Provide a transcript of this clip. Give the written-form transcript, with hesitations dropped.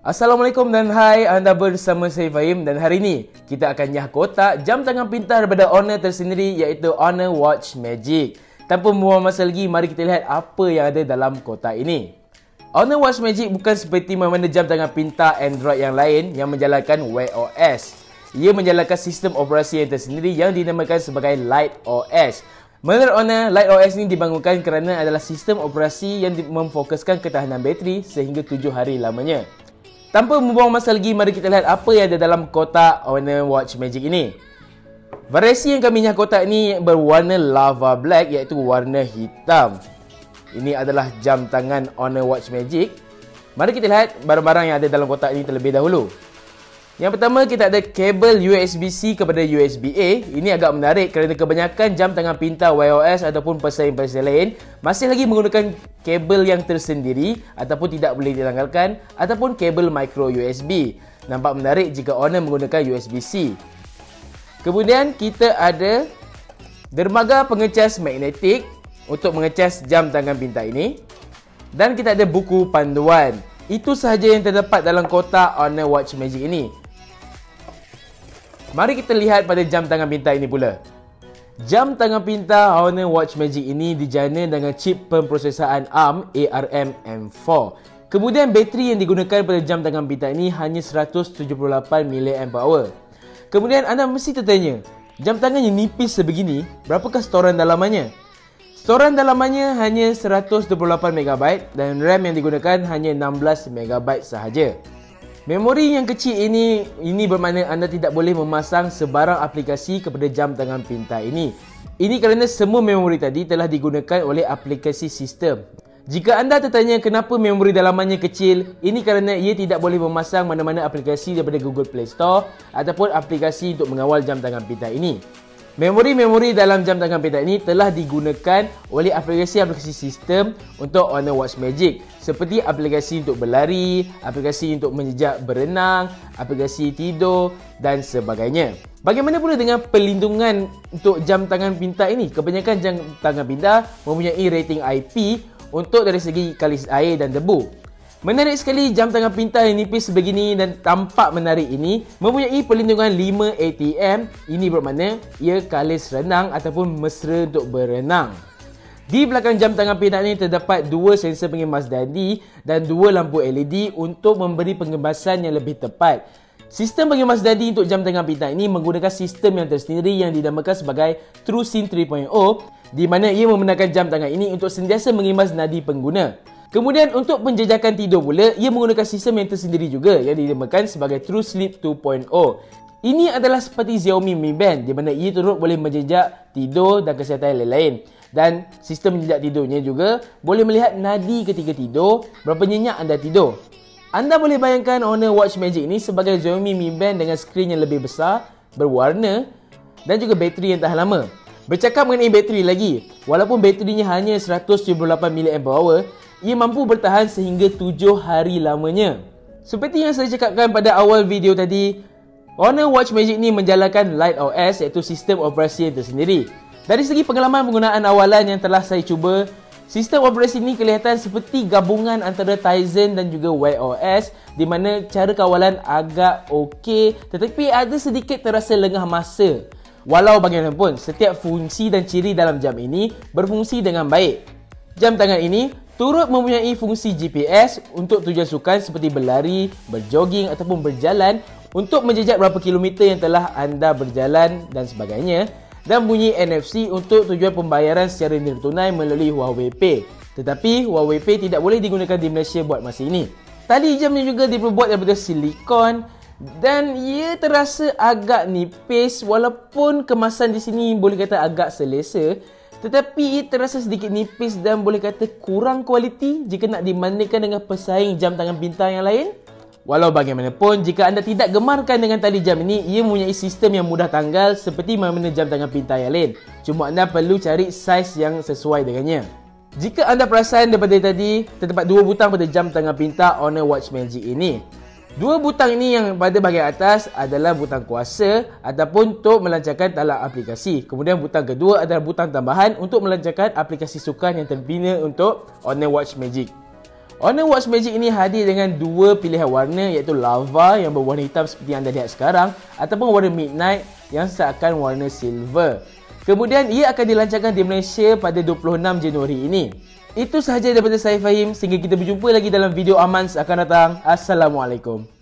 Assalamualaikum dan hai, anda bersama saya Fahim dan hari ini kita akan nyah kotak jam tangan pintar daripada Honor tersendiri iaitu Honor Watch Magic. Tanpa membuang masa lagi, mari kita lihat apa yang ada dalam kotak ini. Honor Watch Magic bukan seperti mana jam tangan pintar Android yang lain yang menjalankan Wear OS. Ia menjalankan sistem operasi yang tersendiri yang dinamakan sebagai Light OS. Menurut Honor, Light OS ini dibangunkan kerana adalah sistem operasi yang memfokuskan ketahanan bateri sehingga 7 hari lamanya. Tanpa membuang masa lagi, mari kita lihat apa yang ada dalam kotak Honor Watch Magic ini. Variasi yang kami nyah kotak ini berwarna lava black iaitu warna hitam. Ini adalah jam tangan Honor Watch Magic. Mari kita lihat barang-barang yang ada dalam kotak ini terlebih dahulu. Yang pertama, kita ada kabel USB-C kepada USB-A. Ini agak menarik kerana kebanyakan jam tangan pintar Wear OS ataupun pesaing-pesaing lain masih lagi menggunakan kabel yang tersendiri ataupun tidak boleh ditanggalkan ataupun kabel micro USB. Nampak menarik jika Honor menggunakan USB-C. Kemudian kita ada dermaga pengecas magnetik untuk mengecas jam tangan pintar ini. Dan kita ada buku panduan. Itu sahaja yang terdapat dalam kotak Honor Watch Magic ini. Mari kita lihat pada jam tangan pintar ini pula. Jam tangan pintar Honor Watch Magic ini dijana dengan chip pemprosesaan ARM ARM M4. Kemudian bateri yang digunakan pada jam tangan pintar ini hanya 178 mAh. Kemudian anda mesti tertanya, jam tangan yang nipis sebegini, berapakah storan dalamannya? Storan dalamannya hanya 128MB dan RAM yang digunakan hanya 16MB sahaja. Memori yang kecil ini bermakna anda tidak boleh memasang sebarang aplikasi kepada jam tangan pintar ini. Ini kerana semua memori tadi telah digunakan oleh aplikasi sistem. Jika anda tertanya kenapa memori dalamannya kecil, ini kerana ia tidak boleh memasang mana-mana aplikasi daripada Google Play Store ataupun aplikasi untuk mengawal jam tangan pintar ini. Memori-memori dalam jam tangan pintar ini telah digunakan oleh aplikasi-aplikasi sistem untuk Honor Watch Magic seperti aplikasi untuk berlari, aplikasi untuk menjejak berenang, aplikasi tidur dan sebagainya. Bagaimana pula dengan perlindungan untuk jam tangan pintar ini? Kebanyakan jam tangan pintar mempunyai rating IP untuk dari segi kalis air dan debu. Menarik sekali, jam tangan pintar yang nipis sebegini dan tampak menarik ini mempunyai perlindungan 5 ATM. Ini bermakna ia kalis renang ataupun mesra untuk berenang. Di belakang jam tangan pintar ini terdapat 2 sensor pengemas dandi dan 2 lampu LED untuk memberi pengebasan yang lebih tepat. Sistem pengemas dandi untuk jam tangan pintar ini menggunakan sistem yang tersendiri yang dinamakan sebagai TrueSync 3.0 di mana ia membenarkan jam tangan ini untuk sentiasa mengemas nadi pengguna. Kemudian untuk penjejakan tidur pula, ia menggunakan sistem yang tersendiri juga yang dinamakan sebagai True Sleep 2.0. Ini adalah seperti Xiaomi Mi Band di mana ia turut boleh menjejak tidur dan kesihatan lain-lain. Dan sistem menjejak tidurnya juga boleh melihat nadi ketika tidur, berapa nyenyak anda tidur. Anda boleh bayangkan Honor Watch Magic ini sebagai Xiaomi Mi Band dengan skrin yang lebih besar, berwarna dan juga bateri yang tahan lama. Bercakap mengenai bateri lagi, walaupun baterinya hanya 178 mAh, ia mampu bertahan sehingga 7 hari lamanya. Seperti yang saya cakapkan pada awal video tadi, Honor Watch Magic ni menjalankan Light OS iaitu sistem operasi yang tersendiri. Dari segi pengalaman penggunaan awalan yang telah saya cuba, sistem operasi ini kelihatan seperti gabungan antara Tizen dan juga Wear OS di mana cara kawalan agak okey tetapi ada sedikit terasa lengah masa. Walau bagaimanapun, setiap fungsi dan ciri dalam jam ini berfungsi dengan baik. Jam tangan ini turut mempunyai fungsi GPS untuk tujuan sukan seperti berlari, berjoging ataupun berjalan untuk menjejak berapa kilometer yang telah anda berjalan dan sebagainya, dan bunyi NFC untuk tujuan pembayaran secara nilai tunai melalui Huawei Pay. Tetapi Huawei Pay tidak boleh digunakan di Malaysia buat masa ini. Tali jamnya juga diperbuat daripada silikon dan ia terasa agak nipis walaupun kemasan di sini boleh kata agak selesa. Tetapi ia terasa sedikit nipis dan boleh kata kurang kualiti jika nak dibandingkan dengan pesaing jam tangan pintar yang lain. Walau bagaimanapun, jika anda tidak gemarkan dengan tali jam ini, ia mempunyai sistem yang mudah tanggal seperti mana jam tangan pintar yang lain. Cuma anda perlu cari saiz yang sesuai dengannya. Jika anda perasan daripada tadi, terdapat 2 butang pada jam tangan pintar Honor Watch Magic ini. 2 butang ini yang pada bahagian atas adalah butang kuasa ataupun untuk melancarkan talang aplikasi. Kemudian butang kedua adalah butang tambahan untuk melancarkan aplikasi sukan yang terbina untuk Honor Watch Magic. Honor Watch Magic ini hadir dengan dua pilihan warna, iaitu lava yang berwarna hitam seperti yang anda lihat sekarang ataupun warna midnight yang seakan warna silver. Kemudian ia akan dilancarkan di Malaysia pada 26 Januari ini. Itu sahaja daripada saya Fahim, sehingga kita berjumpa lagi dalam video Amans akan datang. Assalamualaikum.